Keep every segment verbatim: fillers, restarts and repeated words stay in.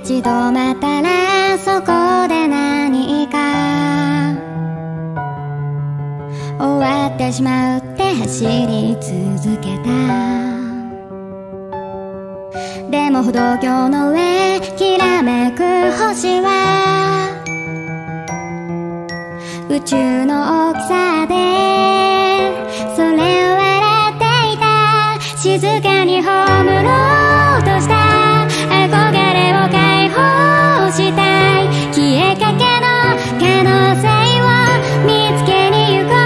ち止まったらそこで何か終わってしまうって走り続けた。でも歩道橋の上きらめく星は宇宙の大きさでそれを笑っていた。静かに葬ろうとした憧れを解放したい。消えかけの可能性を見つけに行こ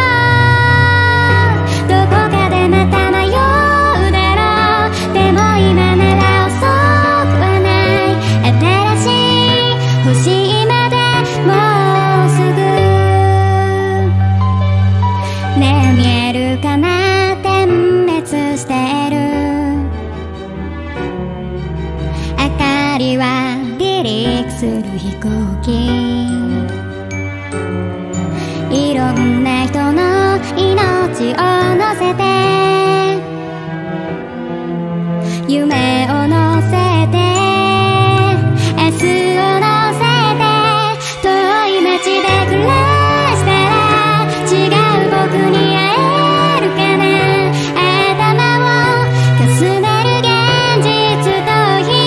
う。どこかでまた迷うだろう。でも今なら遅くはない。新しい星までもうすぐねえ見えるかな。点滅してる明かりは離陸する飛行機。いろんな人の命を乗せて夢を乗せて明日を乗せて遠い街で暮らしたら違う僕に会えるかな。頭をかすめる現実逃避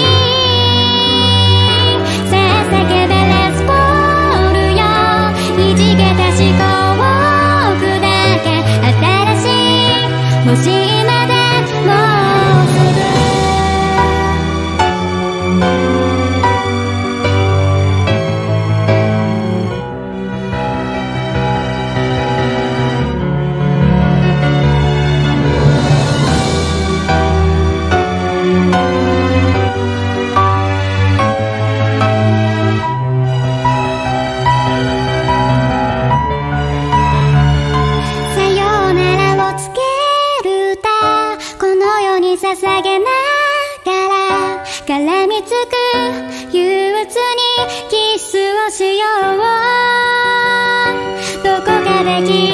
さあ叫べレスポールよ。いじけた思考を砕け新しい星までもうすぐ。さよならをつける歌この世に捧げながら絡みつく憂鬱にキスをしよう。どこかで消え